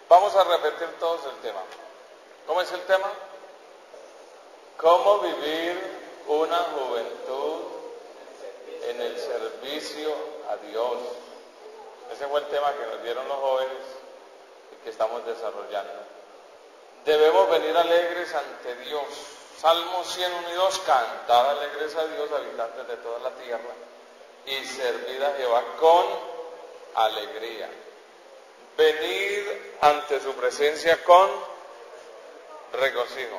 Vamos a repetir todos el tema. ¿Cómo es el tema? ¿Cómo vivir una juventud en el servicio a Dios? Ese fue el tema que nos dieron los jóvenes y que estamos desarrollando. Debemos venir alegres ante Dios. Salmo 101 y 2, cantad alegres a Dios, habitantes de toda la tierra, y servid a Jehová con alegría. Venid ante su presencia con regocijo.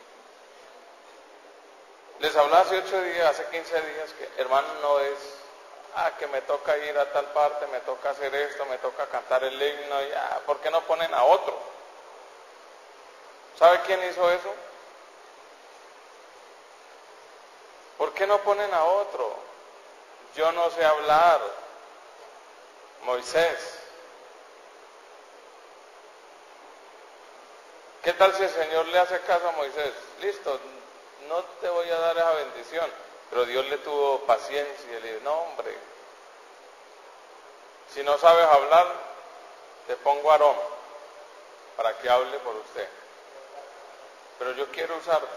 Les hablaba hace 8 días, hace 15 días, que hermano, no es, que me toca ir a tal parte, me toca hacer esto, me toca cantar el himno, ¿por qué no ponen a otro? ¿Sabe quién hizo eso? ¿Por qué no ponen a otro? Yo no sé hablar. Moisés. ¿Qué tal si el Señor le hace caso a Moisés? Listo, no te voy a dar esa bendición. Pero Dios le tuvo paciencia y le dijo, no hombre, si no sabes hablar, te pongo a Aarón para que hable por usted. Pero yo quiero usarte.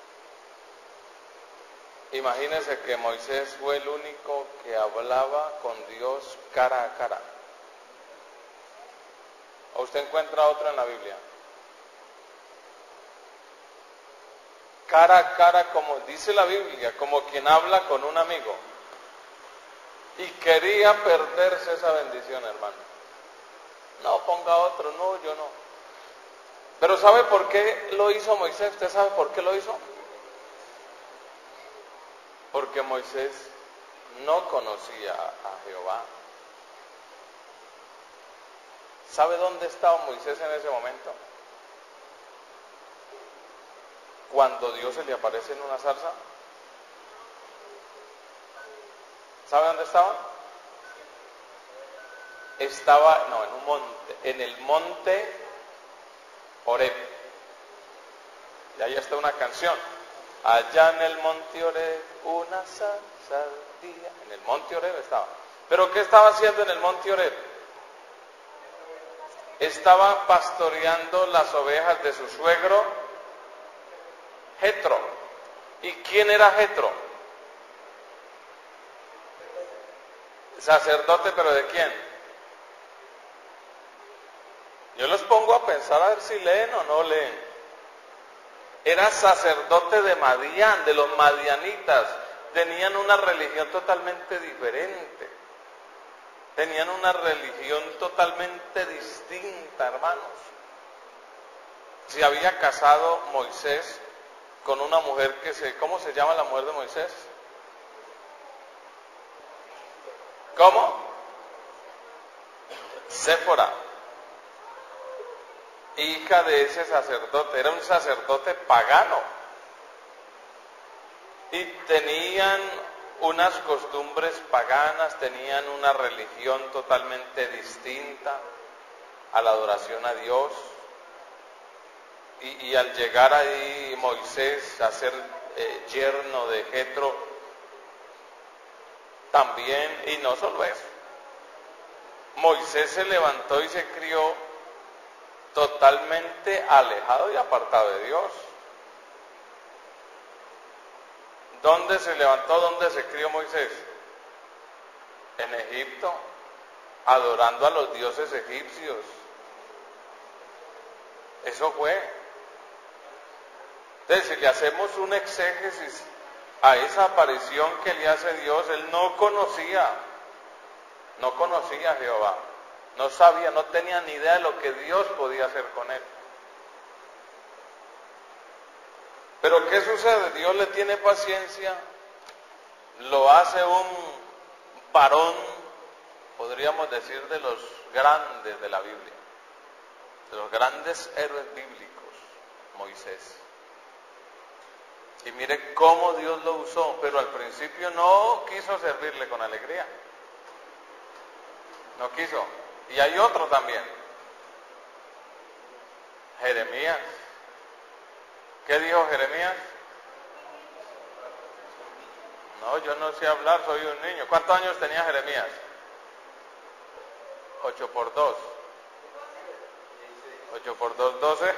Imagínese que Moisés fue el único que hablaba con Dios cara a cara. ¿O usted encuentra otro en la Biblia? Cara a cara, como dice la Biblia, como quien habla con un amigo. Y quería perderse esa bendición, hermano. No, ponga otro, no, yo no. Pero ¿sabe por qué lo hizo Moisés? ¿Usted sabe por qué lo hizo? Porque Moisés no conocía a Jehová. ¿Sabe dónde estaba Moisés en ese momento? Cuando Dios se le aparece en una zarza. ¿Sabe dónde estaba? Estaba, en un monte, en el monte Horeb. Y ahí está una canción. Allá en el monte Horeb, una zarza ardía. En el monte Horeb estaba. ¿Pero qué estaba haciendo en el monte Horeb? Estaba pastoreando las ovejas de su suegro Jetro. ¿Y quién era Jetro? Sacerdote, ¿pero de quién? Yo los pongo a pensar a ver si leen o no leen. Era sacerdote de Madián, de los madianitas. Tenían una religión totalmente diferente. Tenían una religión totalmente distinta, hermanos. Se había casado Moisés con una mujer ¿cómo se llama la mujer de Moisés? ¿Cómo? Séfora. Hija de ese sacerdote, era un sacerdote pagano. Y tenían unas costumbres paganas, tenían una religión totalmente distinta a la adoración a Dios. Y al llegar ahí Moisés a ser yerno de Jetro, también, y no solo eso, Moisés se levantó y se crió totalmente alejado y apartado de Dios. ¿Dónde se levantó? ¿Dónde se crió Moisés? En Egipto, adorando a los dioses egipcios. Eso fue. Entonces, si le hacemos un exégesis a esa aparición que le hace Dios, él no conocía a Jehová. No sabía, no tenía ni idea de lo que Dios podía hacer con él. Pero ¿qué sucede? Dios le tiene paciencia, lo hace un varón, podríamos decir, de los grandes de la Biblia, de los grandes héroes bíblicos, Moisés. Y mire cómo Dios lo usó, pero al principio no quiso servirle con alegría. No quiso. Y hay otro también. Jeremías. ¿Qué dijo Jeremías? No, yo no sé hablar, soy un niño. ¿Cuántos años tenía Jeremías? 8 por 2. 8 por 2, 12.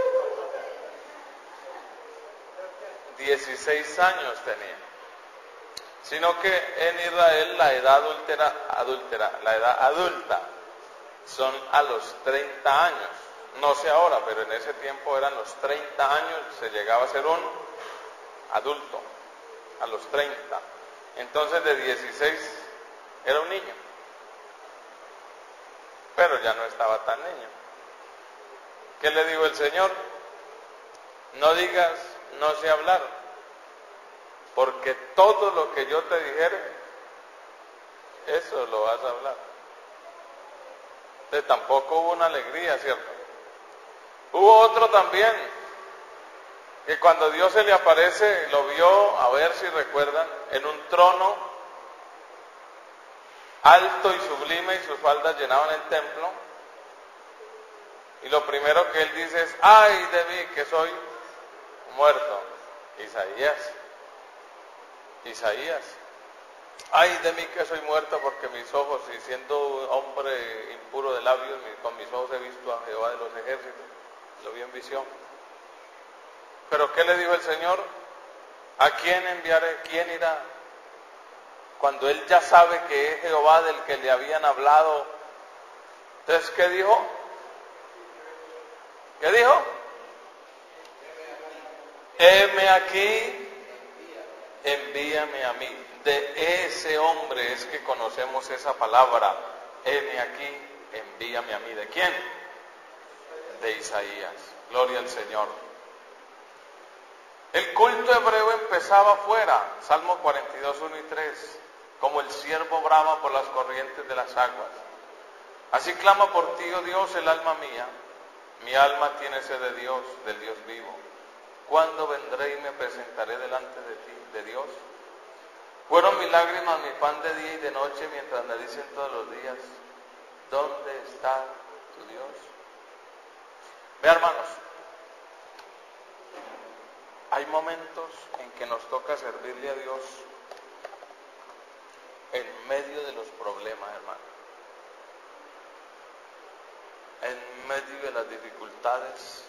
16 años tenía. Sino que en Israel la edad la edad adulta son a los 30 años. No sé ahora, pero en ese tiempo eran los 30 años, se llegaba a ser un adulto, a los 30. Entonces de 16 era un niño, pero ya no estaba tan niño. ¿Qué le dijo el Señor? No digas, no sé hablar, porque todo lo que yo te dijere, eso lo vas a hablar. Entonces tampoco hubo una alegría, ¿cierto? Hubo otro también, que cuando Dios se le aparece, lo vio, a ver si recuerdan, en un trono alto y sublime, y sus faldas llenaban el templo. Y lo primero que él dice es: ¡ay de mí, que soy muerto! Isaías. ¡Ay de mí, que soy muerto, porque mis ojos, y siendo hombre impuro de labios, con mis ojos he visto a Jehová de los ejércitos! Lo vi en visión. Pero ¿qué le dijo el Señor? ¿A quién enviaré? ¿Quién irá? Cuando él ya sabe que es Jehová del que le habían hablado. Entonces, ¿qué dijo? ¿Qué dijo? Heme aquí, envíame a mí. De ese hombre es que conocemos esa palabra. Heme aquí, envíame a mí. ¿De quién? De Isaías. Gloria al Señor. El culto hebreo empezaba afuera, Salmo 42, 1 y 3, como el ciervo brama por las corrientes de las aguas. Así clama por ti, oh Dios, el alma mía. Mi alma tiene sed de Dios, del Dios vivo. ¿Cuándo vendré y me presentaré delante de ti, de Dios? Fueron mis lágrimas mi pan de día y de noche, mientras me dicen todos los días: ¿dónde está tu Dios? Vean, hermanos, hay momentos en que nos toca servirle a Dios en medio de los problemas, hermano. En medio de las dificultades,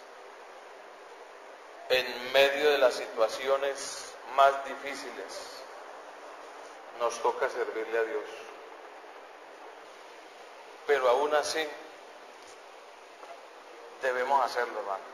en medio de las situaciones más difíciles, nos toca servirle a Dios. Pero aún así, debemos hacerlo, hermanos.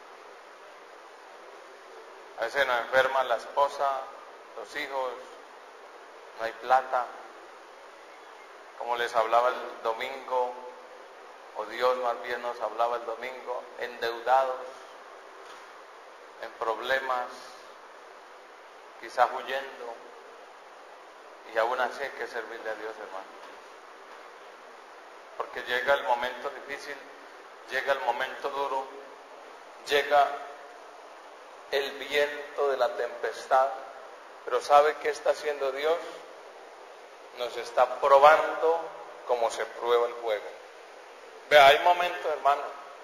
A veces nos enferma la esposa, los hijos, no hay plata. Como les hablaba el domingo, o Dios más bien nos hablaba el domingo, endeudados, en problemas, quizás huyendo, y aún así hay que servirle a Dios, hermano. Porque llega el momento difícil, llega el momento duro, llega el viento de la tempestad, pero ¿sabe qué está haciendo Dios? Nos está probando como se prueba el fuego. Vea, hay momentos, hermano,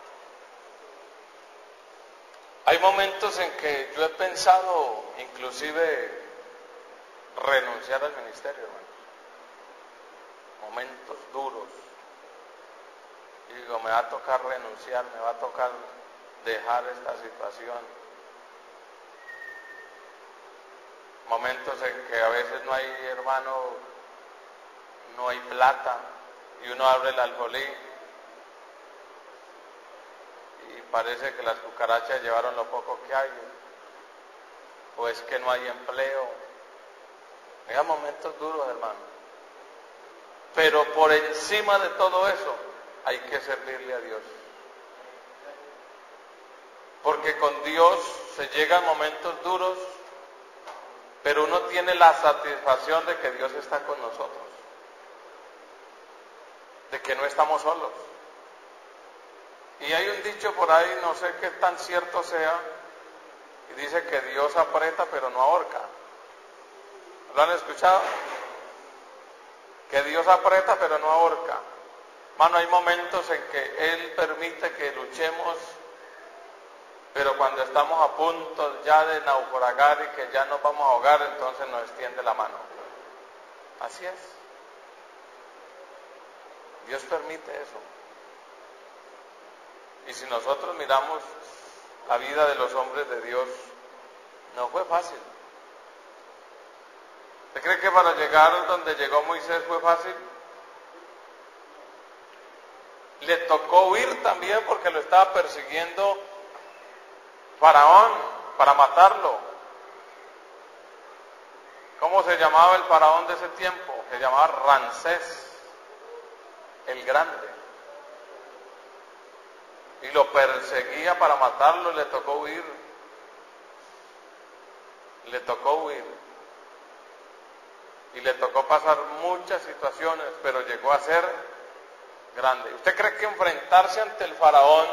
hay momentos en que yo he pensado inclusive renunciar al ministerio, hermano. Momentos duros. Y digo, me va a tocar renunciar, me va a tocar dejar esta situación. Momentos en que a veces no hay, hermano, no hay plata, y uno abre el alfolí y parece que las cucarachas llevaron lo poco que hay, o es que no hay empleo. Hay momentos duros, hermano, pero por encima de todo eso hay que servirle a Dios, porque con Dios se llegan momentos duros, pero uno tiene la satisfacción de que Dios está con nosotros, de que no estamos solos. Y hay un dicho por ahí, no sé qué tan cierto sea, y dice que Dios aprieta pero no ahorca. ¿Lo han escuchado? Que Dios aprieta pero no ahorca. Mano, hay momentos en que Él permite que luchemos, pero cuando estamos a punto ya de naufragar y que ya nos vamos a ahogar, entonces nos extiende la mano. Así es. Dios permite eso. Y si nosotros miramos la vida de los hombres de Dios, no fue fácil. ¿Usted cree que para llegar donde llegó Moisés fue fácil? Le tocó huir también porque lo estaba persiguiendo Faraón para matarlo. ¿Cómo se llamaba el faraón de ese tiempo? Se llamaba Ramsés el Grande. Y lo perseguía para matarlo, le tocó huir. Le tocó huir. Y le tocó pasar muchas situaciones, pero llegó a ser grande. ¿Usted cree que enfrentarse ante el faraón,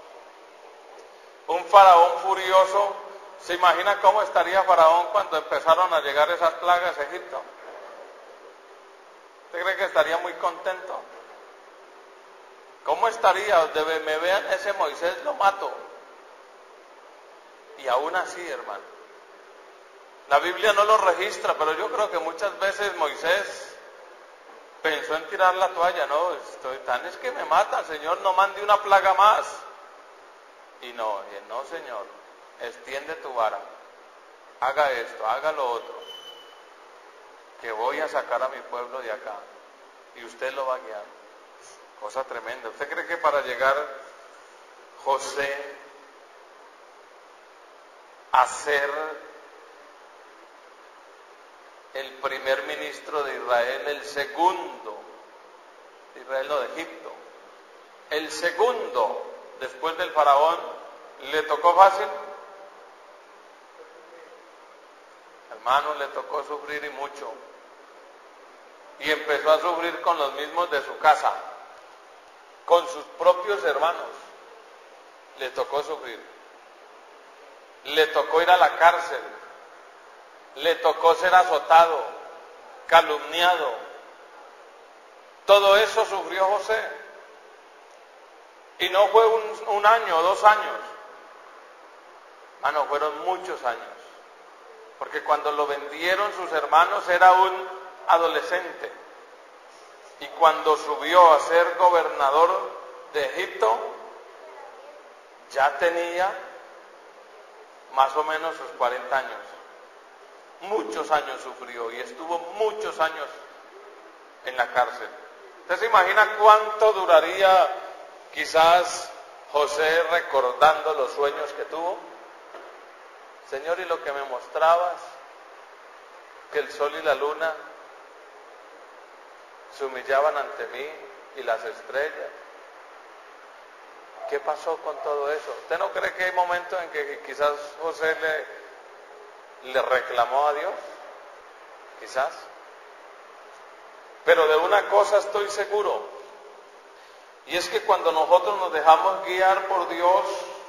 un faraón furioso, se imagina cómo estaría Faraón cuando empezaron a llegar esas plagas a Egipto? ¿Usted cree que estaría muy contento? ¿Cómo estaría? Donde me vean ese Moisés lo mato. Y aún así, hermano, la Biblia no lo registra, pero yo creo que muchas veces Moisés pensó en tirar la toalla. No, es que me matan, Señor, no mande una plaga más. Y no, Señor, extiende tu vara, haga esto, haga lo otro, que voy a sacar a mi pueblo de acá, y usted lo va a guiar. Cosa tremenda. ¿Usted cree que para llegar José a ser el primer ministro de Israel, el segundo de Israel, no de Egipto, el segundo después del faraón, le tocó fácil? Hermano, le tocó sufrir y mucho. Y empezó a sufrir con los mismos de su casa, con sus propios hermanos. Le tocó sufrir. Le tocó ir a la cárcel. Le tocó ser azotado, calumniado. Todo eso sufrió José. Y no fue un año o 2 años. Fueron muchos años. Porque cuando lo vendieron sus hermanos era un adolescente. Y cuando subió a ser gobernador de Egipto, ya tenía más o menos sus 40 años. Muchos años sufrió y estuvo muchos años en la cárcel. ¿Usted se imagina cuánto duraría quizás José recordando los sueños que tuvo? Señor, y lo que me mostrabas, que el sol y la luna se humillaban ante mí y las estrellas. ¿Qué pasó con todo eso? ¿Usted no cree que hay momentos en que quizás José le reclamó a Dios? Quizás. Pero de una cosa estoy seguro, y es que cuando nosotros nos dejamos guiar por Dios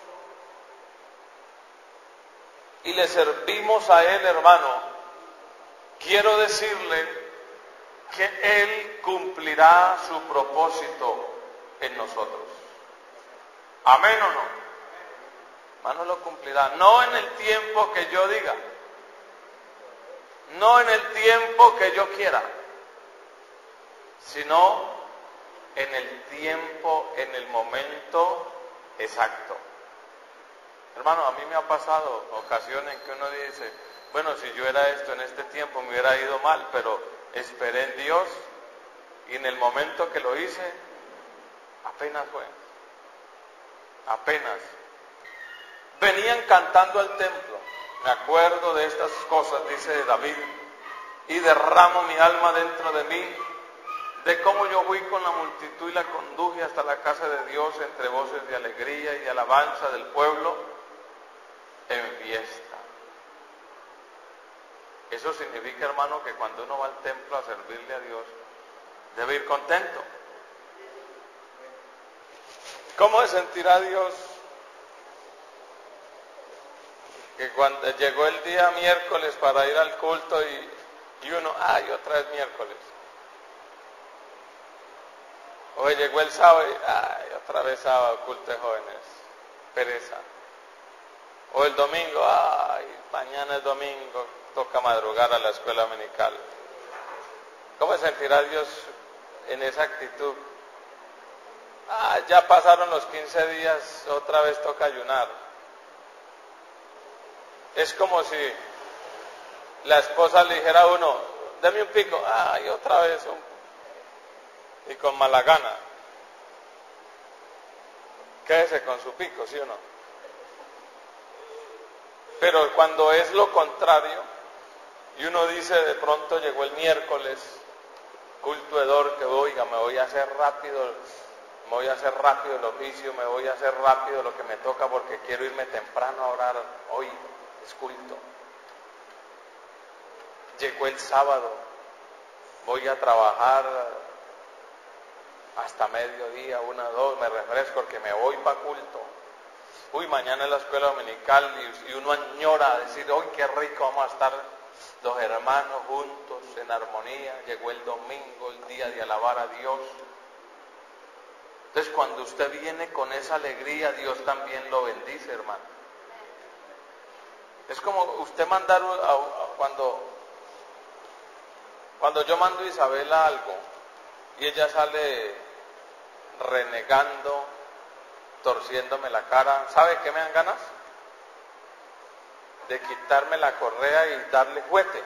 y le servimos a Él, hermano, quiero decirle que Él cumplirá su propósito en nosotros. ¿Amén o no? Hermano, lo cumplirá. No en el tiempo que yo diga, no en el tiempo que yo quiera, sino en el tiempo, en el momento exacto. Hermano, a mí me ha pasado ocasiones en que uno dice, bueno, si yo era esto en este tiempo me hubiera ido mal, pero esperé en Dios y en el momento que lo hice, apenas fue. Apenas. Venían cantando al templo. Me acuerdo de estas cosas, dice David, y derramo mi alma dentro de mí, de cómo yo fui con la multitud y la conduje hasta la casa de Dios entre voces de alegría y de alabanza del pueblo en fiesta. Eso significa, hermano, que cuando uno va al templo a servirle a Dios, debe ir contento. ¿Cómo se sentirá Dios que cuando llegó el día miércoles para ir al culto y uno, ay, otra vez miércoles? O llegó el sábado y, ay, otra vez sábado, culto de jóvenes, pereza. O el domingo, ay, mañana es domingo, toca madrugar a la escuela dominical. ¿Cómo se sentirá Dios en esa actitud? Ya pasaron los 15 días, otra vez toca ayunar. Es como si la esposa le dijera a uno, dame un pico, y otra vez y con mala gana. Quédese con su pico, ¿sí o no? Pero cuando es lo contrario, y uno dice, de pronto llegó el miércoles, culto hedor, que oiga, me voy a hacer rápido el oficio, me voy a hacer rápido lo que me toca porque quiero irme temprano a orar, hoy es culto. Llegó el sábado, voy a trabajar hasta mediodía, 1, 2, me refresco porque me voy para culto. Uy, mañana es la escuela dominical y uno añora decir, uy, qué rico, vamos a estar los hermanos juntos, en armonía. Llegó el domingo, el día de alabar a Dios. Entonces, cuando usted viene con esa alegría, Dios también lo bendice, hermano. Es como usted mandar, cuando yo mando a Isabela algo, y ella sale renegando, torciéndome la cara, ¿sabe qué me dan ganas? De quitarme la correa y darle juguete.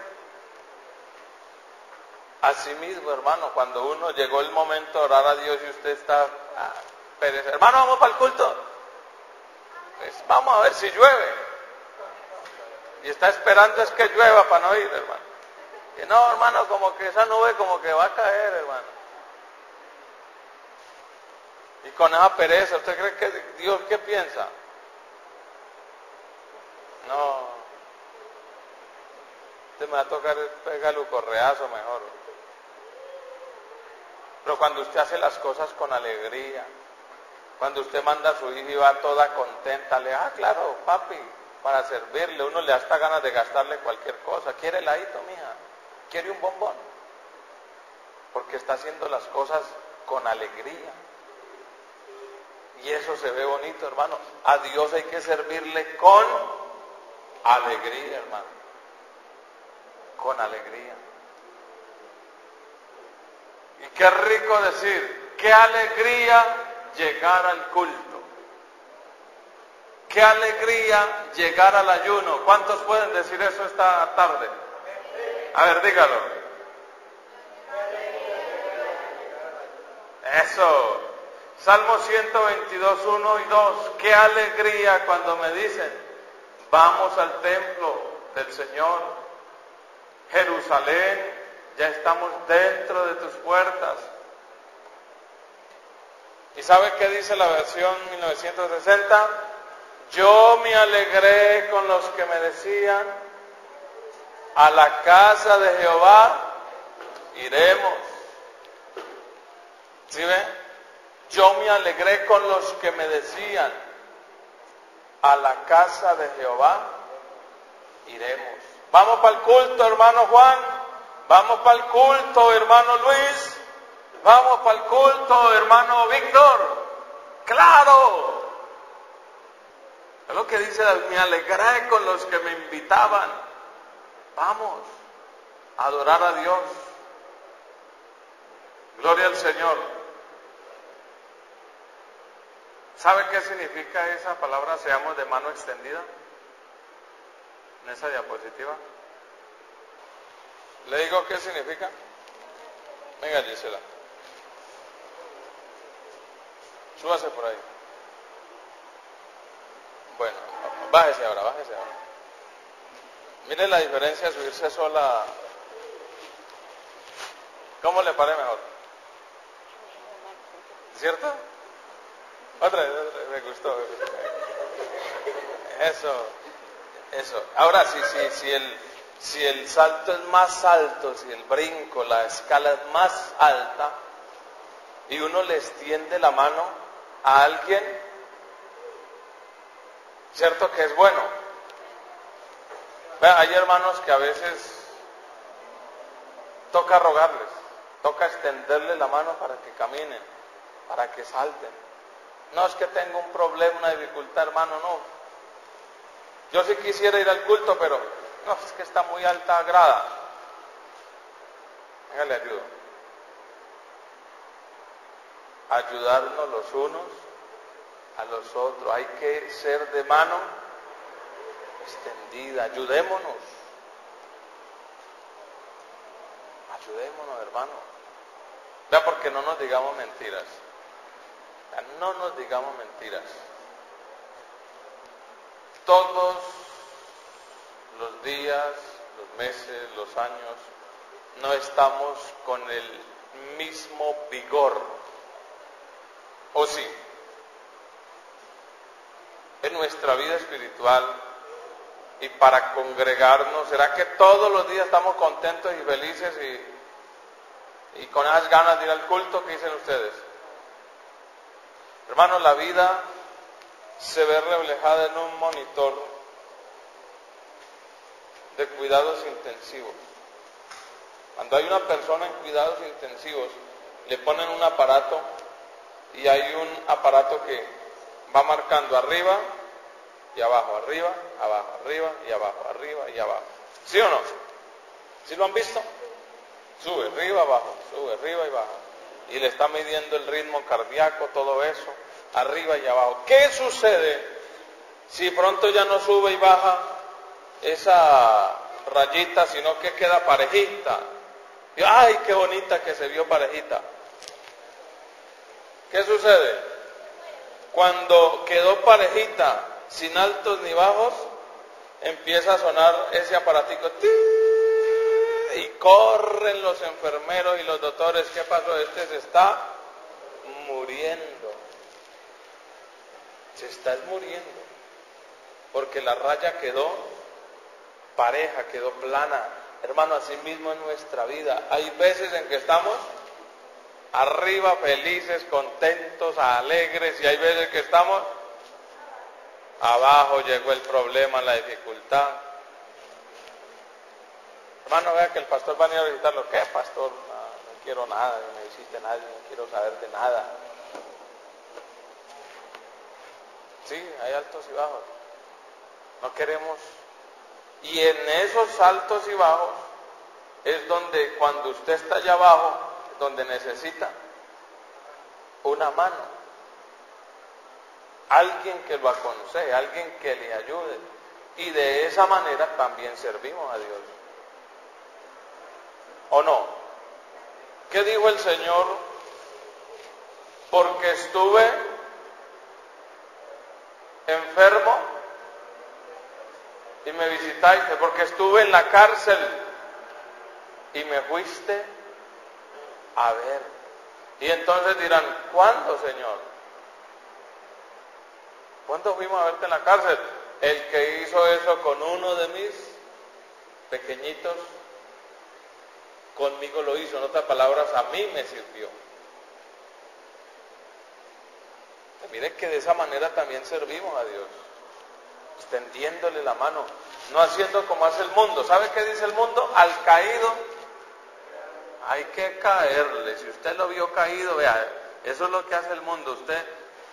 Así mismo, hermano, cuando uno llegó el momento de orar a Dios y usted está pereza, hermano, vamos para el culto, pues vamos a ver si llueve, y está esperando es que llueva para no ir, hermano, y no, hermano, como que esa nube como que va a caer, hermano. Y con esa pereza, ¿usted cree que Dios qué piensa? No, usted me va a tocar pegarle un correazo mejor. Pero cuando usted hace las cosas con alegría, cuando usted manda a su hija y va toda contenta, claro, papi, para servirle, uno le da hasta ganas de gastarle cualquier cosa. ¿Quiere heladito, mija? ¿Quiere un bombón? Porque está haciendo las cosas con alegría. Y eso se ve bonito, hermano. A Dios hay que servirle con alegría, hermano. Con alegría. Y qué rico decir, qué alegría llegar al culto. Qué alegría llegar al ayuno. ¿Cuántos pueden decir eso esta tarde? A ver, dígalo. Eso. Salmo 122, 1 y 2. Qué alegría cuando me dicen, vamos al templo del Señor. Jerusalén, ya estamos dentro de tus puertas. ¿Y sabe qué dice la versión 1960? Yo me alegré con los que me decían, a la casa de Jehová iremos. ¿Sí ve? Yo me alegré con los que me decían, a la casa de Jehová iremos. Vamos para el culto, hermano Juan. Vamos para el culto, hermano Luis. Vamos para el culto, hermano Víctor. ¡Claro! Es lo que dice David, me alegré con los que me invitaban. Vamos a adorar a Dios. Gloria al Señor. ¿Sabe qué significa esa palabra, seamos de mano extendida? En esa diapositiva. ¿Le digo qué significa? Venga, Gisela. Súbase por ahí. Bueno, bájese ahora. Mire la diferencia de subirse sola. ¿Cómo le parece mejor? ¿Cierto? Otra vez, me gustó. Eso. Ahora, si el salto es más alto, si el brinco, la escala es más alta, y uno le extiende la mano a alguien, cierto que es bueno. Hay hermanos que a veces toca rogarles, toca extenderle la mano para que caminen, para que salten. No es que tengo un problema, una dificultad, hermano, no. Yo sí quisiera ir al culto, pero no, es que está muy alta grada. Venga, le ayudo. ayudarnos los unos a los otros. Hay que ser de mano extendida. Ayudémonos. Ayudémonos, hermano. Vea, porque no nos digamos mentiras. No nos digamos mentiras. Todos los días, los meses, los años, no estamos con el mismo vigor. ¿O sí? En nuestra vida espiritual y para congregarnos, ¿será que todos los días estamos contentos y felices y con esas ganas de ir al culto? ¿Qué dicen ustedes? Hermanos, la vida se ve reflejada en un monitor de cuidados intensivos. Cuando hay una persona en cuidados intensivos, le ponen un aparato y hay un aparato que va marcando arriba y abajo, arriba, y abajo, arriba y abajo. ¿Sí o no? ¿Sí lo han visto? Sube, arriba y baja. Y le está midiendo el ritmo cardíaco, todo eso, arriba y abajo. ¿Qué sucede si pronto ya no sube y baja esa rayita, sino que queda parejita? Y, ¡ay, qué bonita que se vio parejita! ¿Qué sucede? Cuando quedó parejita, sin altos ni bajos, empieza a sonar ese aparatico. Y corren los enfermeros y los doctores. ¿Qué pasó? Este se está muriendo. Se está muriendo. Porque la raya quedó pareja, quedó plana. Hermano, así mismo en nuestra vida. Hay veces en que estamos arriba, felices, contentos, alegres, y hay veces que estamos abajo, llegó el problema, la dificultad. Hermano, vea que el pastor va a ir a visitarlo. ¿Qué, pastor? No quiero nada, no me visite nadie, no quiero saber de nada. Sí, hay altos y bajos. No queremos. Y en esos altos y bajos es donde, cuando usted está allá abajo, donde necesita una mano, alguien que lo aconseje, alguien que le ayude, y de esa manera también servimos a Dios. ¿O no? ¿Qué dijo el Señor? Porque estuve enfermo y me visitaste, porque estuve en la cárcel y me fuiste a ver. Y entonces dirán, ¿cuándo, Señor? ¿Cuándo fuimos a verte en la cárcel? El que hizo eso con uno de mis pequeñitos, conmigo lo hizo. En otras palabras, a mí me sirvió. Mire que de esa manera también servimos a Dios, extendiéndole la mano, no haciendo como hace el mundo. ¿Sabe qué dice el mundo? Al caído hay que caerle. Si usted lo vio caído, vea, eso es lo que hace el mundo. Usted,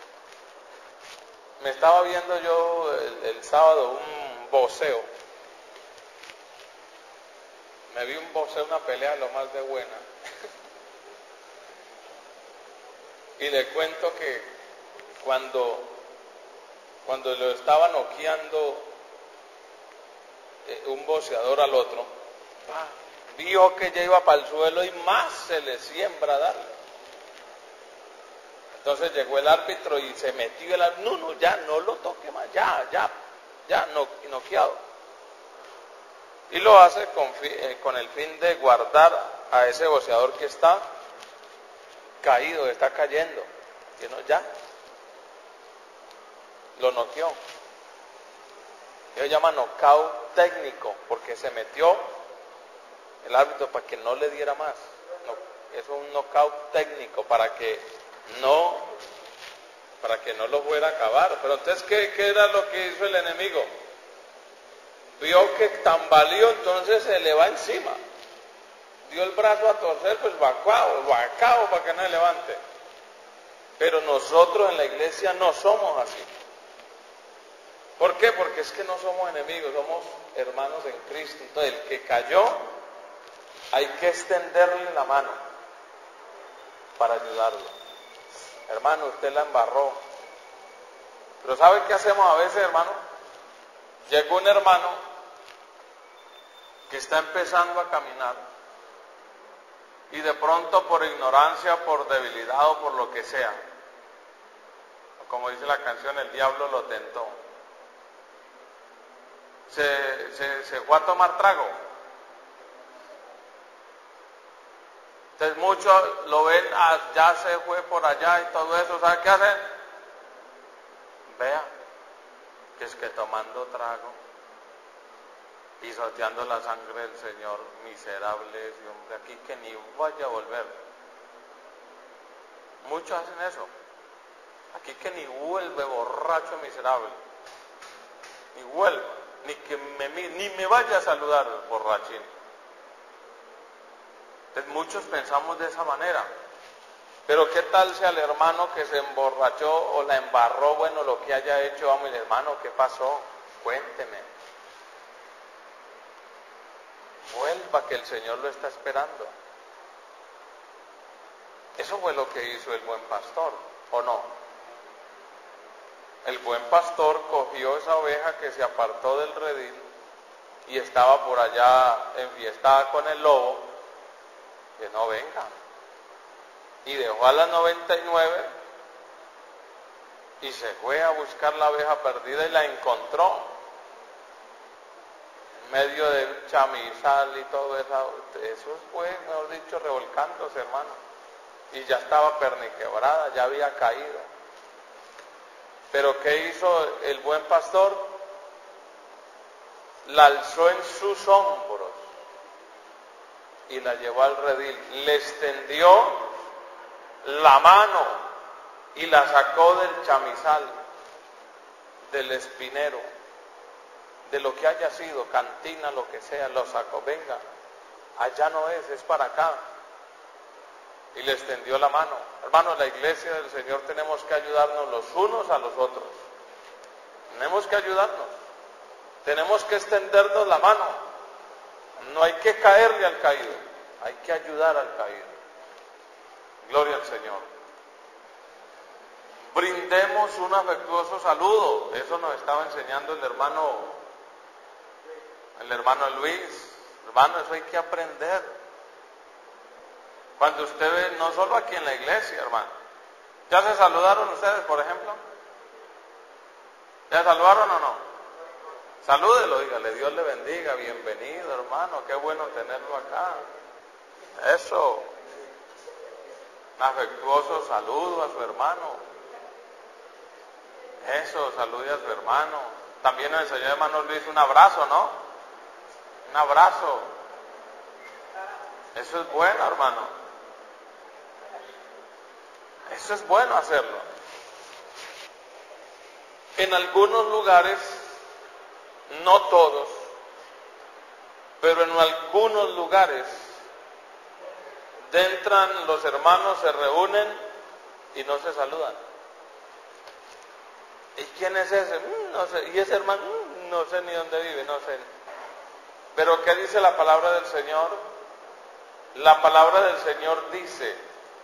me estaba viendo yo el sábado un boxeo. Me vi un boxeo, una pelea lo más de buena. Y le cuento que cuando lo estaba noqueando un boxeador al otro, vio que ya iba para el suelo y más se le siembra a darle. Entonces llegó el árbitro y se metió el árbitro, no, ya no lo toque más, ya noqueado. Y lo hace con el fin de guardar a ese boxeador que está caído, está cayendo. Que no, ya lo noqueó. Eso se llama knockout técnico, porque se metió el árbitro para que no le diera más. No, eso es un knockout técnico para que no lo fuera a acabar. Pero entonces, ¿qué era lo que hizo el enemigo? Vio que tambaleó, entonces se le va encima. Dio el brazo a torcer, pues bacao para que no se levante. Pero nosotros en la iglesia no somos así. ¿Por qué? Porque es que no somos enemigos, somos hermanos en Cristo. Entonces, el que cayó, hay que extenderle la mano para ayudarlo. Hermano, usted la embarró. Pero ¿sabe qué hacemos a veces, hermano? Llega un hermano que está empezando a caminar y de pronto por ignorancia, por debilidad o por lo que sea, como dice la canción, el diablo lo tentó. Se fue a tomar trago. Entonces muchos lo ven, ya se fue por allá y todo eso. ¿Sabe qué hacen? Vea, que es que tomando trago, pisoteando la sangre del Señor, miserables, y hombre, aquí que ni vaya a volver. Muchos hacen eso. Aquí que ni vuelve, borracho miserable. Ni vuelva, ni me vaya a saludar, borrachín. Entonces muchos pensamos de esa manera. Pero qué tal sea el hermano que se emborrachó o la embarró, bueno, lo que haya hecho, vamos, el hermano, ¿qué pasó? Cuénteme. Vuelva, que el Señor lo está esperando. Eso fue lo que hizo el buen pastor, ¿o no? El buen pastor cogió esa oveja que se apartó del redil y estaba por allá enfiestada con el lobo, que no venga. Y dejó a las 99 y se fue a buscar la oveja perdida y la encontró en medio de chamizal y todo eso. Eso fue, mejor dicho, revolcándose, hermano. Y ya estaba perniquebrada, ya había caído. Pero ¿qué hizo el buen pastor? La alzó en sus hombros y la llevó al redil. Le extendió la mano y la sacó del chamizal, del espinero, de lo que haya sido, cantina, lo que sea, lo sacó. Venga, allá no es para acá. Y le extendió la mano. Hermanos, la iglesia del Señor tenemos que ayudarnos los unos a los otros. Tenemos que ayudarnos. Tenemos que extendernos la mano. No hay que caerle al caído, hay que ayudar al caído. Gloria al Señor. Brindemos un afectuoso saludo. Eso nos estaba enseñando el hermano Luis. Hermano, eso hay que aprender. Cuando usted ve, no solo aquí en la iglesia, hermano. ¿Ya se saludaron ustedes, por ejemplo? ¿Ya saludaron o no? Salúdelo, dígale, Dios le bendiga, bienvenido, hermano, qué bueno tenerlo acá. Eso. Un afectuoso saludo a su hermano. Eso, salude a su hermano. También el Señor hermano Luis, un abrazo, ¿no? Un abrazo. Eso es bueno, hermano. Eso es bueno hacerlo. En algunos lugares, no todos, pero en algunos lugares, entran los hermanos, se reúnen y no se saludan. ¿Y quién es ese? No sé. ¿Y ese hermano? No sé ni dónde vive, no sé. Pero ¿qué dice la palabra del Señor? La palabra del Señor dice: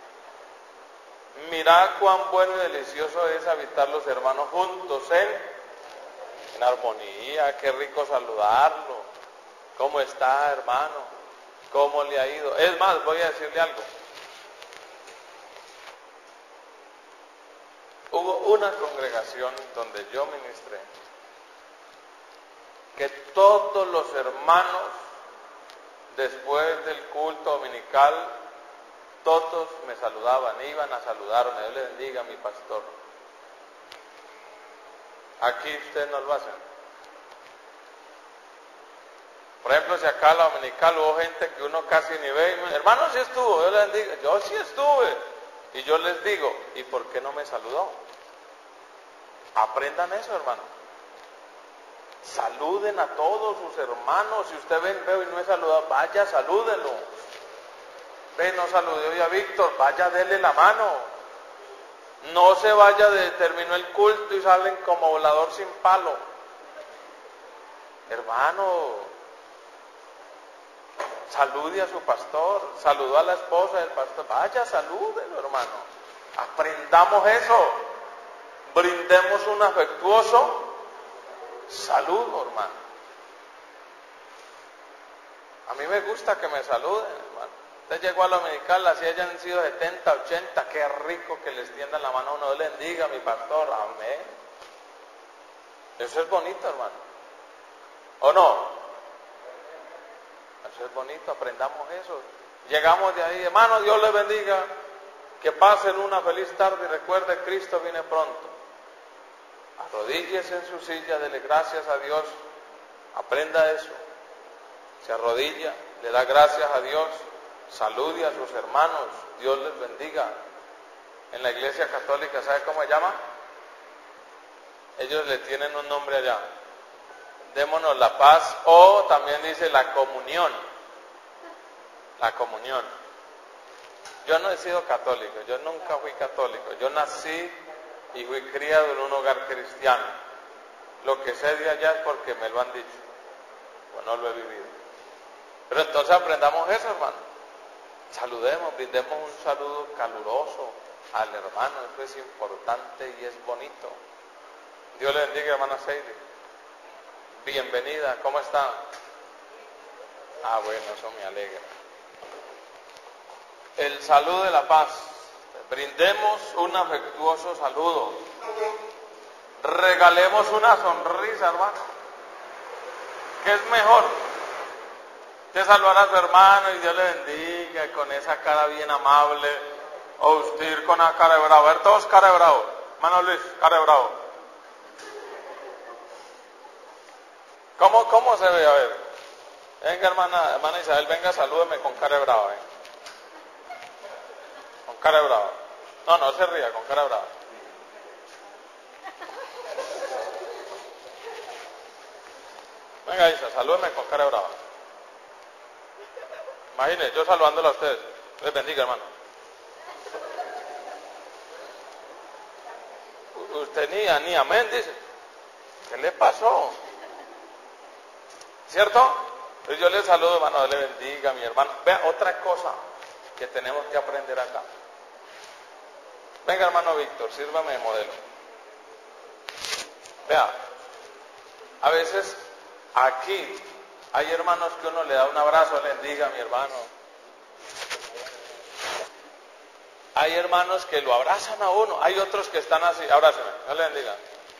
mirad cuán bueno y delicioso es habitar los hermanos juntos en armonía. Qué rico saludarlo. ¿Cómo está, hermano? ¿Cómo le ha ido? Es más, voy a decirle algo. Hubo una congregación donde yo ministré, que todos los hermanos, después del culto dominical, todos me saludaban, iban a saludarme. Dios le bendiga, mi pastor. Aquí ustedes no lo hacen. Por ejemplo, si acá en la dominical hubo gente que uno casi ni ve, hermano, sí estuvo, Dios le bendiga. Yo sí estuve. Y yo les digo, ¿y por qué no me saludó? Aprendan eso, hermano. Saluden a todos sus hermanos. Si usted veo y no es saludado, vaya, salúdelo. Ve, no saludé hoy a Víctor, vaya, dele la mano. No se vaya terminó el culto y salen como volador sin palo. Hermano, salude a su pastor. Saludó a la esposa del pastor, vaya, salúdelo, hermano. Aprendamos eso. Brindemos un afectuoso saludo, hermano. A mí me gusta que me saluden, hermano. Usted llegó a la dominical, así hayan sido 70, 80, qué rico que les tiendan la mano a uno. Dios le bendiga, mi pastor, amén. Eso es bonito, hermano. ¿O no? Eso es bonito, aprendamos eso. Llegamos de ahí, hermano, Dios les bendiga. Que pasen una feliz tarde y recuerde, Cristo viene pronto. Arrodíllese en su silla, dele gracias a Dios. Aprenda eso. Se arrodilla, le da gracias a Dios. Salude a sus hermanos, Dios les bendiga. En la iglesia católica, ¿sabe cómo se llama? Ellos le tienen un nombre allá. Démonos la paz, o también dice la comunión. La comunión. Yo no he sido católico, yo nunca fui católico. Yo nací y fui criado en un hogar cristiano. Lo que sé de allá es porque me lo han dicho, pues no lo he vivido. Pero entonces aprendamos eso, hermano. Saludemos, brindemos un saludo caluroso al hermano, eso es importante y es bonito. Dios le bendiga, hermana Seide. Bienvenida, ¿cómo está? Ah, bueno, eso me alegra. El saludo de la paz. Brindemos un afectuoso saludo. Regalemos una sonrisa, hermano. ¿Qué es mejor? Usted saludar a su hermano y Dios le bendiga con esa cara bien amable, o usted ir con la cara de bravo. A ver, todos cara de bravo. Hermano Luis, cara de bravo. ¿Cómo se ve? A ver. Venga, hermana Isabel, venga, salúdeme con cara de bravo. Con cara de bravo. No se ría, con cara de bravo. Venga, Isa, salúdeme con cara de bravo. Imagínense, yo saludándola a ustedes. Les bendiga, hermano. Usted ni amén, dice. ¿Qué le pasó? ¿Cierto? Entonces yo le saludo, hermano, Dios le bendiga, mi hermano. Vea, otra cosa que tenemos que aprender acá. Venga, hermano Víctor, sírvame de modelo. Vea, a veces aquí hay hermanos que uno le da un abrazo, le bendiga, mi hermano. Hay hermanos que lo abrazan a uno, hay otros que están así, abrázame, no le bendiga.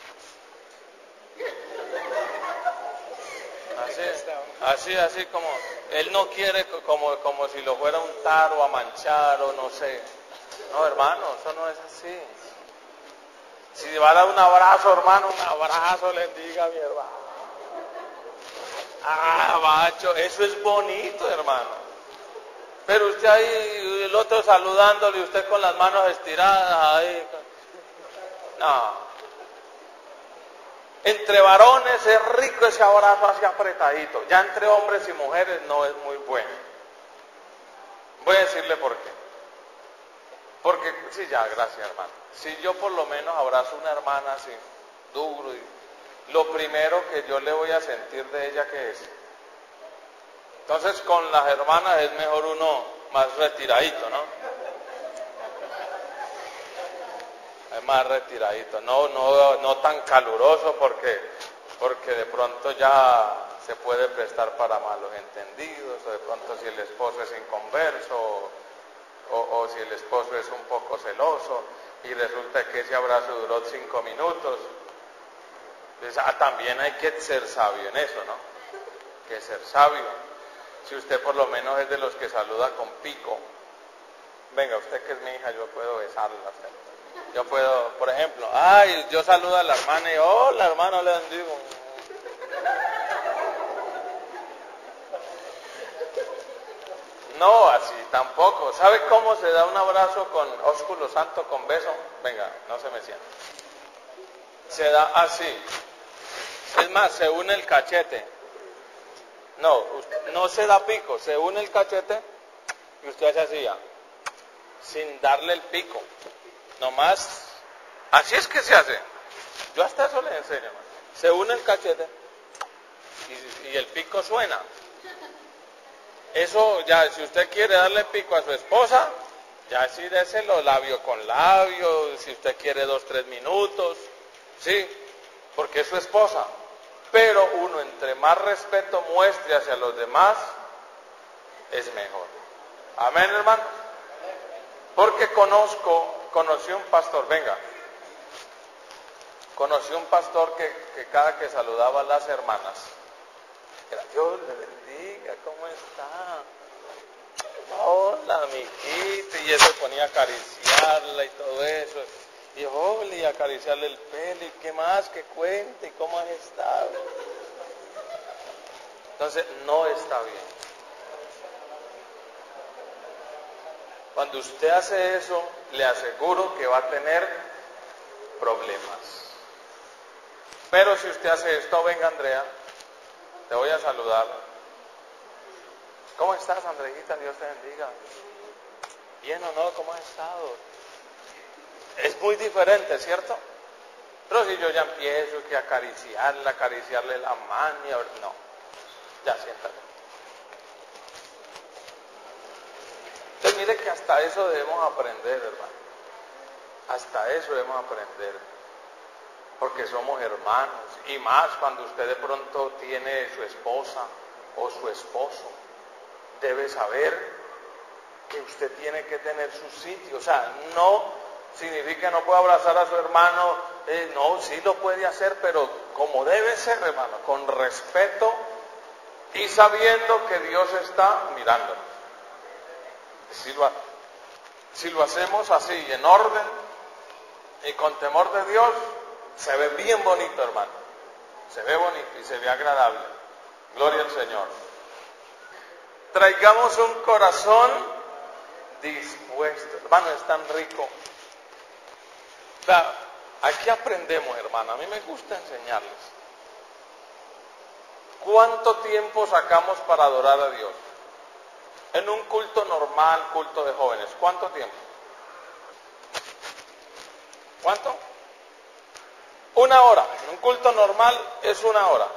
Así como, él no quiere como si lo fuera a untar o a manchar o no sé. No, hermano, eso no es así. Si va a dar un abrazo, hermano, un abrazo, le bendiga a mi hermano. Ah, macho, eso es bonito, hermano. Pero usted ahí, el otro saludándole y usted con las manos estiradas ahí. No. Entre varones es rico ese abrazo así apretadito. Ya entre hombres y mujeres no es muy bueno. Voy a decirle por qué. Porque, sí, ya, gracias, hermano. Si yo por lo menos abrazo a una hermana así, duro, y lo primero que yo le voy a sentir de ella, ¿qué es? Entonces con las hermanas es mejor uno más retiradito, ¿no? Es más retiradito, no tan caluroso porque de pronto ya se puede prestar para malos entendidos, o de pronto si el esposo es inconverso, o si el esposo es un poco celoso, y resulta que ese abrazo duró 5 minutos. Entonces, también hay que ser sabio en eso, ¿no? Que ser sabio. Si usted por lo menos es de los que saluda con pico, venga, usted que es mi hija, yo puedo besarla. Yo puedo, por ejemplo, yo saludo a la hermana y hola, hermano, le bendigo. No, así tampoco. ¿Sabe cómo se da un abrazo con ósculo santo, con beso? Venga, no se me sienta. Se da así. Es más, se une el cachete. No se da pico, se une el cachete y usted hace así ya, sin darle el pico. Nomás, así es que se hace. Yo hasta eso le enseño, man. Se une el cachete y el pico suena. Eso ya, si usted quiere darle pico a su esposa, Ya sí, déselo labio con labio, si usted quiere 2, 3 minutos, sí, porque es su esposa. Pero uno entre más respeto muestre hacia los demás, es mejor. Amén, hermano. Porque conocí un pastor, conocí un pastor que cada que saludaba a las hermanas, era, Dios le bendiga, ¿cómo está? Hola, amiguita, y él se ponía a acariciarla y todo eso, y hola, y acariciarle el pelo, y qué más, que cuente, y cómo has estado. Entonces, no está bien. Cuando usted hace eso, le aseguro que va a tener problemas. Pero si usted hace esto, venga Andrea, te voy a saludar. ¿Cómo estás, Andreita? Dios te bendiga. Bien o no, ¿cómo has estado? Es muy diferente, ¿cierto? Pero si yo ya empiezo que acariciarle la mano, no, ya siéntate. Entonces mire que hasta eso debemos aprender, hermano. Hasta eso debemos aprender. Porque somos hermanos. Y más cuando usted de pronto tiene su esposa o su esposo. Debe saber que usted tiene que tener su sitio. O sea, no significa que no puede abrazar a su hermano. No, sí lo puede hacer, pero como debe ser, hermano. Con respeto y sabiendo que Dios está mirándonos. Si lo hacemos así, en orden y con temor de Dios, se ve bien bonito, hermano. Se ve bonito y se ve agradable. Gloria al Señor. Traigamos un corazón dispuesto. Hermano, es tan rico. O sea, aquí aprendemos, hermano. A mí me gusta enseñarles. ¿Cuánto tiempo sacamos para adorar a Dios? En un culto normal, culto de jóvenes, ¿cuánto tiempo? ¿Cuánto? 1 hora. En un culto normal es 1 hora.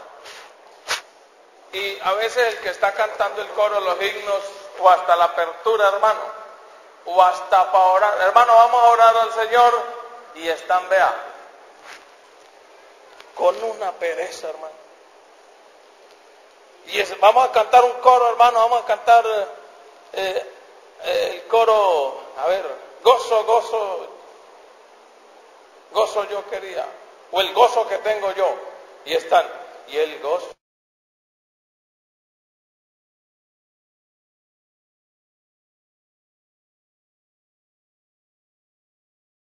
Y a veces el que está cantando el coro, los himnos, o hasta la apertura, hermano, o hasta para orar, hermano, vamos a orar al Señor, y están, vea, con una pereza, hermano. Y vamos a cantar un coro, hermano, vamos a cantar el coro, a ver, gozo, gozo, gozo yo quería, o el gozo que tengo yo, y están, y el gozo